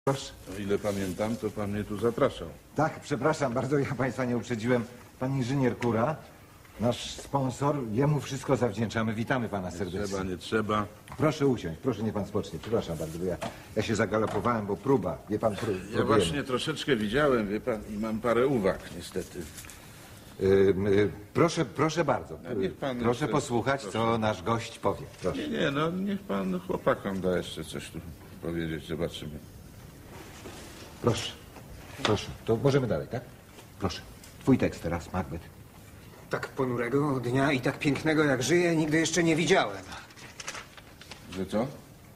Proszę. O ile pamiętam, to pan mnie tu zapraszał. Tak, przepraszam bardzo, ja państwa nie uprzedziłem. Pan inżynier Kura, nasz sponsor, jemu wszystko zawdzięczamy. Witamy pana serdecznie. Nie trzeba. Proszę usiąść, proszę niech pan spocznie. Przepraszam bardzo, bo ja się zagalopowałem, bo próba. Wie pan, Ja właśnie troszeczkę widziałem, wie pan, i mam parę uwag, niestety. Proszę bardzo. niech pan Proszę jeszcze- posłuchać, proszę. co nasz gość powie. Proszę. Nie, no niech pan chłopakom da jeszcze coś tu powiedzieć, zobaczymy. Proszę. Proszę. To możemy dalej, tak? Proszę. Twój tekst teraz, Macbeth. Tak ponurego dnia i tak pięknego jak żyję nigdy jeszcze nie widziałem. Że co?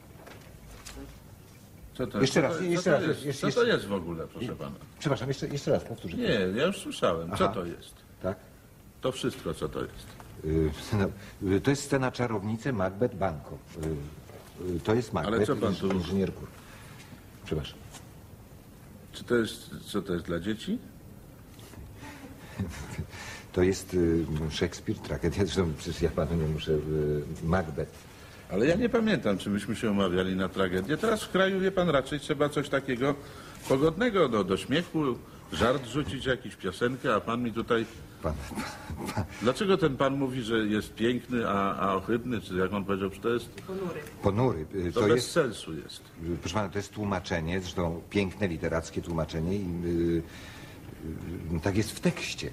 Co to Jeszcze co raz, to- jeszcze co to raz, jest? jeszcze- Co to jest w ogóle, proszę pana? Przepraszam, jeszcze raz powtórzę. Nie, ja już słyszałem. Co Aha. to jest? Tak? To wszystko, co to jest. To jest scena Czarownicy, Macbeth, Banko. To jest Macbeth, Ale co pan tu- inżynier Kur. Przepraszam. Czy to jest, co to jest dla dzieci? To jest Szekspir, tragedia, zresztą przecież ja panu nie muszę... Macbeth. Ale ja nie pamiętam, czy myśmy się umawiali na tragedię. Teraz w kraju, wie pan, raczej trzeba coś takiego pogodnego, do śmiechu, żart rzucić, jakąś piosenkę, a pan mi tutaj... Pan, Dlaczego ten pan mówi, że jest piękny, a ohydny, czy jak on powiedział, że to jest... ponury. To To bez jest, sensu jest. proszę pana, to jest tłumaczenie, zresztą piękne, literackie tłumaczenie i tak jest w tekście.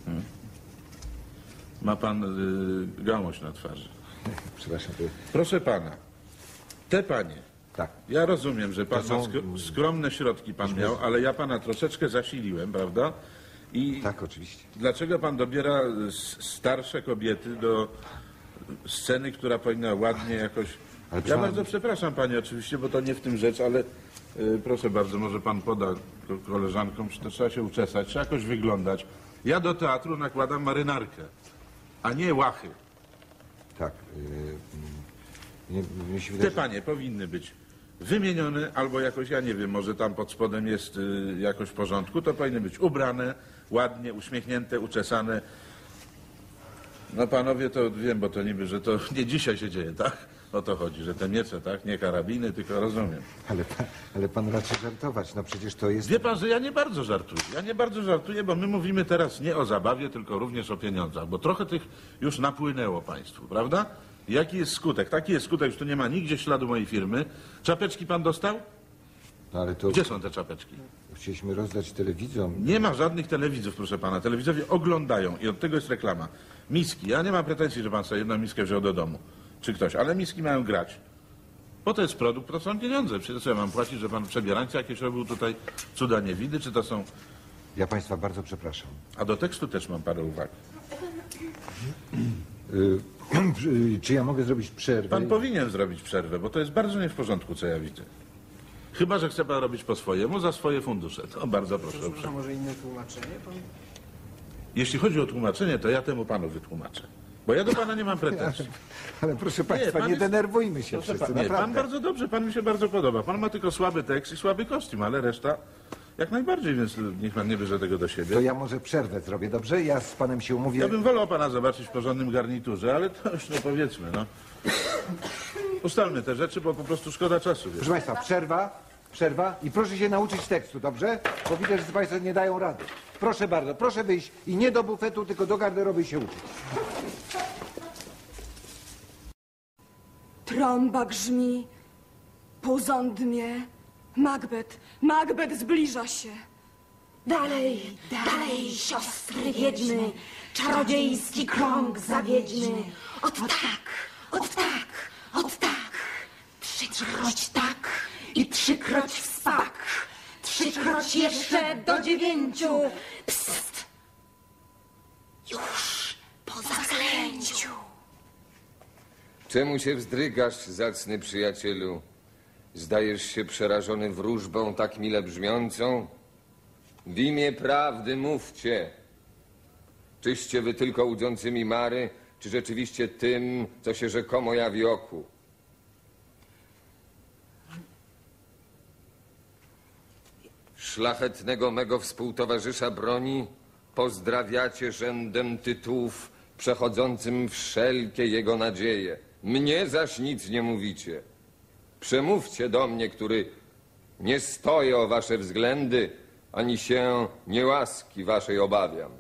Ma pan gałąź na twarzy. Przepraszam. Proszę pana, te panie, Tak. ja rozumiem, że pan To ma są- skromne środki pan miał, ale ja pana troszeczkę zasiliłem, prawda? I Tak, oczywiście. dlaczego pan dobiera starsze kobiety do sceny, która powinna ładnie jakoś... Ale Ja pan- bardzo przepraszam panie oczywiście, bo to nie w tym rzecz, ale proszę bardzo, może pan poda koleżankom, że to trzeba się uczesać, trzeba jakoś wyglądać. Ja do teatru nakładam marynarkę, a nie łachy. Tak. Mnie się Te wydaje, panie powinny być wymienione albo jakoś, ja nie wiem, może tam pod spodem jest jakoś w porządku, to powinny być ubrane, ładnie, uśmiechnięte, uczesane. No panowie, to wiem, bo to niby, że to nie dzisiaj się dzieje, tak? O to chodzi, że te miece, tak? Nie karabiny, tylko rozumiem. ale pan raczy żartować, no przecież to jest... Wie pan, że ja nie bardzo żartuję. Ja nie bardzo żartuję, bo my mówimy teraz nie o zabawie, tylko również o pieniądzach, bo trochę tych już napłynęło państwu, prawda? Jaki jest skutek? Taki jest skutek, że tu nie ma nigdzie śladu mojej firmy. Czapeczki pan dostał? No ale to Gdzie są te czapeczki? chcieliśmy rozdać telewidzom. Nie ma żadnych telewizów, proszę pana. Telewidzowie oglądają i od tego jest reklama. Miski. Ja nie mam pretensji, że pan sobie jedną miskę wziął do domu. Czy ktoś. Ale miski mają grać. Bo to jest produkt, to są pieniądze. Przecież co ja mam płacić, że pan przebierańca jakieś robił tutaj cuda niewidy, czy to są... Ja państwa bardzo przepraszam. A do tekstu też mam parę uwag. Czy ja mogę zrobić przerwę? Pan powinien zrobić przerwę, bo to jest bardzo nie w porządku, co ja widzę. Chyba że chce pan robić po swojemu, za swoje fundusze. To bardzo proszę o A przerwę. może inne tłumaczenie? Pan... Jeśli chodzi o tłumaczenie, to ja temu panu wytłumaczę. Bo ja do pana nie mam pretensji. Ale proszę państwa, pan nie jest- denerwujmy się Proszę wszyscy, pan, nie, pan naprawdę. bardzo dobrze, pan mi się bardzo podoba. Pan ma tylko słaby tekst i słaby kostium, ale reszta jak najbardziej, więc niech pan nie bierze tego do siebie. To ja może przerwę zrobię, dobrze? Ja z panem się umówię. Ja bym wolał pana zobaczyć w porządnym garniturze, ale to już no powiedzmy, no. Ustalmy te rzeczy, bo po prostu szkoda czasu. Wiesz. Proszę państwa, przerwa i proszę się nauczyć tekstu, dobrze? Bo widzę, że państwo nie dają rady. Proszę bardzo, proszę wyjść i nie do bufetu, tylko do garderoby się uczyć. Trąba grzmi, puzon dmie. Macbeth zbliża się. Dalej, dalej, siostry wiedźmy, czarodziejski krąg zawiedźmy. Ot tak, ot tak, ot tak. Trzykroć tak i trzykroć w spak. Trzykroć jeszcze do 9. Psst. Już po zaklęciu. Czemu się wzdrygasz, zacny przyjacielu? Zdajesz się przerażony wróżbą tak mile brzmiącą? W imię prawdy mówcie. Czyście wy tylko łudzącymi mary, czy rzeczywiście tym, co się rzekomo jawi oku? Szlachetnego mego współtowarzysza broni pozdrawiacie rzędem tytułów przechodzącym wszelkie jego nadzieje. Mnie zaś nic nie mówicie. Przemówcie do mnie, który Nie stoję o wasze względy, ani się niełaski waszej obawiam.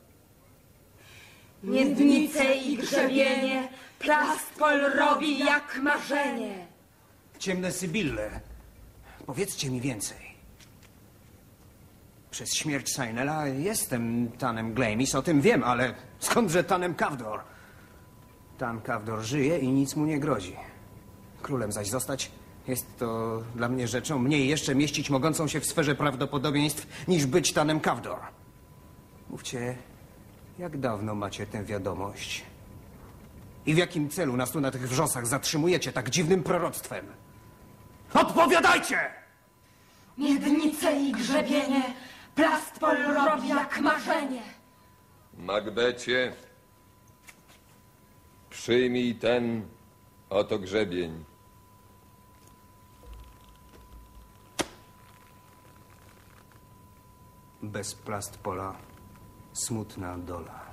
Miednice i grzebienie Plastpol robi jak marzenie. Ciemne Sybille, powiedzcie mi więcej. Przez śmierć Sainela jestem Tanem Glamis, o tym wiem, ale skądże Tanem Cawdor? Tan Cawdor żyje i nic mu nie grozi. Królem zaś zostać jest to dla mnie rzeczą mniej jeszcze mieścić mogącą się w sferze prawdopodobieństw niż być Tanem Cawdor. Mówcie, jak dawno macie tę wiadomość? I w jakim celu nas tu na tych wrzosach zatrzymujecie tak dziwnym proroctwem? Odpowiadajcie! Miednice i grzebienie Plastpol robi jak marzenie. Macbecie, przyjmij ten oto grzebień. Bez Plastpola smutna dola.